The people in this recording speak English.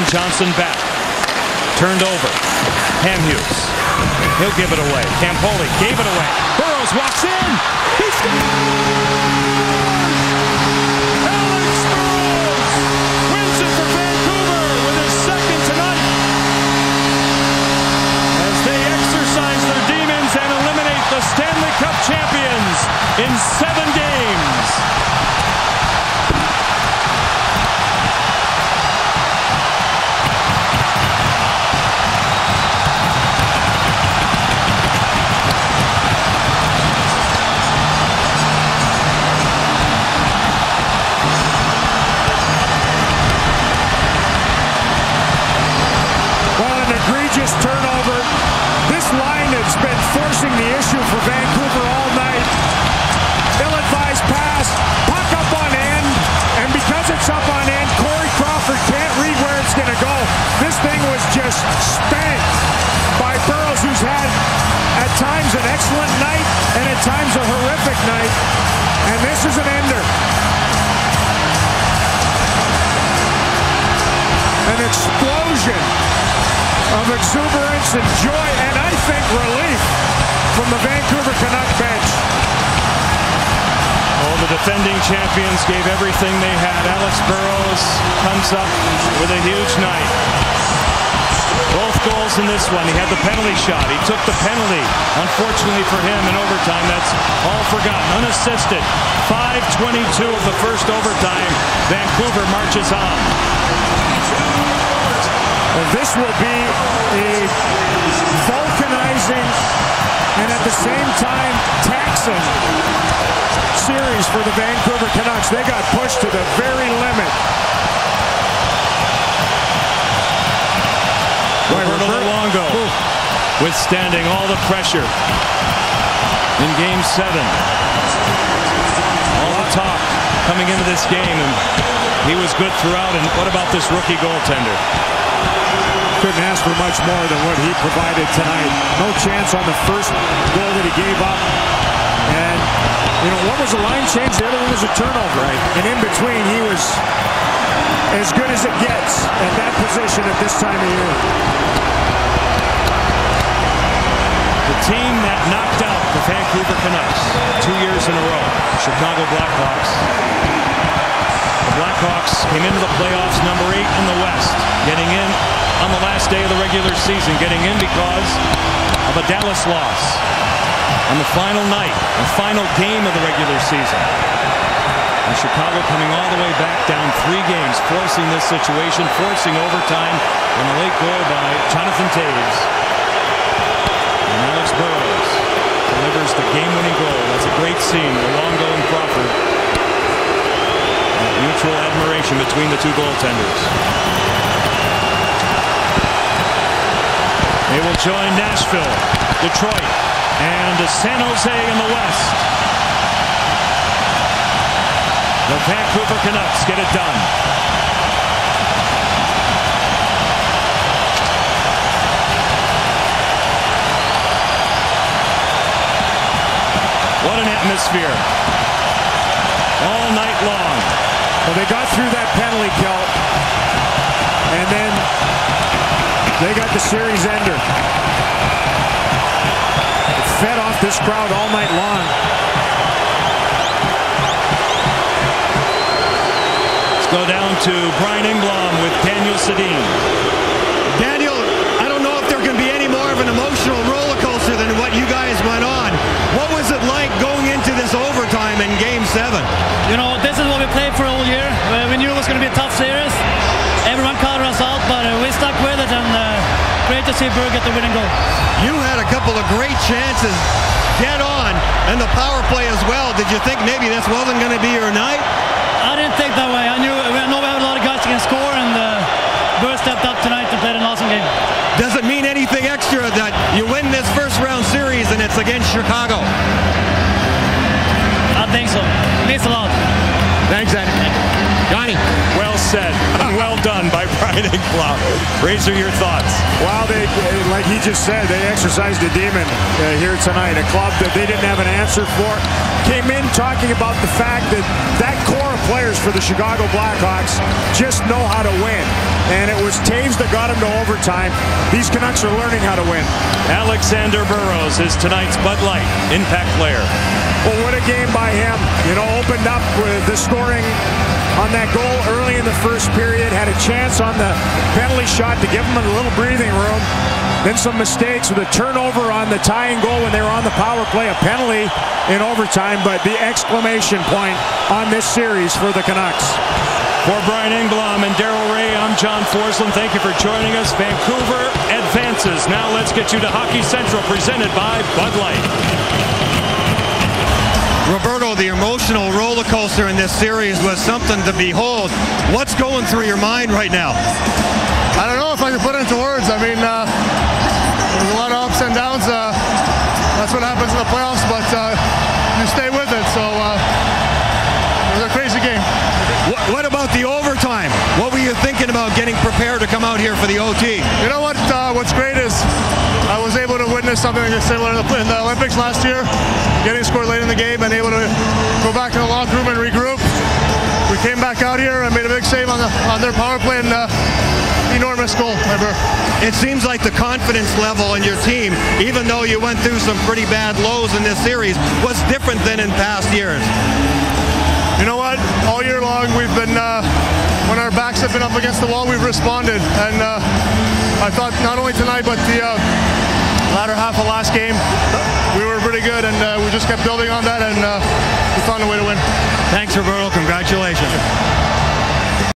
Johnson back. Turned over. Hamhuis. He'll give it away. Campoli gave it away. Burrows walks in. He scores! Alex Burrows wins it for Vancouver with his second tonight. As they exercise their demons and eliminate the Stanley Cup champions in 7 games. Turnover. This line has been forcing the issue for Vancouver all night. Ill-advised pass, puck up on end, and because it's up on end, Corey Crawford can't read where it's going to go. This thing was just spanked by Burrows, who's had at times an excellent night and at times a horrific night, and this is an ender. An explosion of exuberance and joy, and I think relief from the Vancouver Canuck bench. Oh, the defending champions gave everything they had. Alex Burrows comes up with a huge night. Both goals in this one. He had the penalty shot. He took the penalty. Unfortunately for him in overtime, that's all forgotten. Unassisted. 5:22 of the first overtime. Vancouver marches on. And this will be a vulcanizing and at the same time taxing series for the Vancouver Canucks. They got pushed to the very limit. Roberto Luongo withstanding all the pressure in Game 7. All the talk coming into this game, and he was good throughout. And what about this rookie goaltender? Couldn't ask for much more than what he provided tonight. No chance on the first goal that he gave up. And, you know, one was a line change, the other one was a turnover. Right. And in between, he was as good as it gets at that position at this time of year. The team that knocked out the Vancouver Canucks 2 years in a row, Chicago Blackhawks. The Blackhawks came into the playoffs number 8 in the West, getting in on the last day of the regular season, getting in because of a Dallas loss on the final night, the final game of the regular season. And Chicago coming all the way back down 3 games, forcing this situation, forcing overtime on the late goal by Jonathan Toews. And Alex Burrows delivers the game-winning goal. That's a great scene. Luongo and Crawford. Mutual admiration between the two goaltenders. They will join Nashville, Detroit, and San Jose in the West. The Vancouver Canucks get it done. What an atmosphere. All night long. Well, they got through that penalty kill, and then they got the series ender. It fed off this crowd all night long. Let's go down to Brian Engblom with Daniel Sedin. Daniel, I don't know if there can be any more of an emotional roller coaster than what you guys went on. What was it like going into this overtime in Game 7? You know, this is what we played for all year. We knew it was going to be a tough series. Everyone counted us out, but we stuck with it, and great to see Burr get the winning goal. You had a couple of great chances dead on, and the power play as well. Did you think maybe this wasn't going to be your night? I didn't think that way. I know we had a lot of guys that can score, and Burr stepped up tonight and played an awesome game. Does it mean anything extra that you win this first round series and it's against Chicago? I think so. It means a lot. Thanks, Eddie. Johnny. Well said. And well done by Brian Engblom. Razor, your thoughts? Well, like he just said, they exercised a demon here tonight. A club that they didn't have an answer for. Came in talking about the fact that that core of players for the Chicago Blackhawks just know how to win. And it was Taves that got him to overtime. These Canucks are learning how to win. Alexandre Burrows is tonight's Bud Light impact player. Well, what a game by him. You know, opened up with the scoring on that goal early in the first period. Had a chance on the penalty shot to give him a little breathing room. Then some mistakes with a turnover on the tying goal when they were on the power play. A penalty in overtime, but the exclamation point on this series for the Canucks. For Brian Engblom and Darryl Ray, I'm John Forsland. Thank you for joining us. Vancouver advances. Now let's get you to Hockey Central, presented by Bud Light. Roberto, the emotional roller coaster in this series was something to behold. What's going through your mind right now? I don't know if I can put it into words. I mean, there's a lot of ups and downs. That's what happens in the playoffs, but you stay with it. So it was a crazy game. What about the overtime? What were you thinking about getting prepared to come out here for the OT? You know what? What's great is I was able to witness something similar in the Olympics last year, getting scored late in the game and able to go back in the locker room and regroup. We came back out here and made a big save on their power play and enormous goal. It seems like the confidence level in your team, even though you went through some pretty bad lows in this series, was different than in past years. You know what? All year long we've been, when our backs have been up against the wall, we've responded. And I thought not only tonight, but the latter half of last game, we were pretty good, and we just kept building on that, and we found a way to win. Thanks, Roberto. Congratulations.